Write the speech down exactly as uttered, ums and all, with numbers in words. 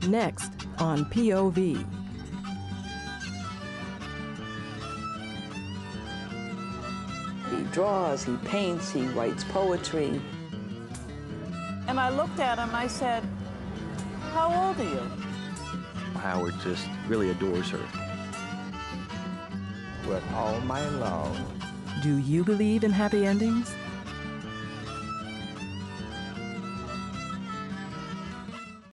Next on P O V. He draws, he paints, he writes poetry. And I looked at him, I said, "How old are you?" Howard just really adores her. With all my love. Do you believe in happy endings?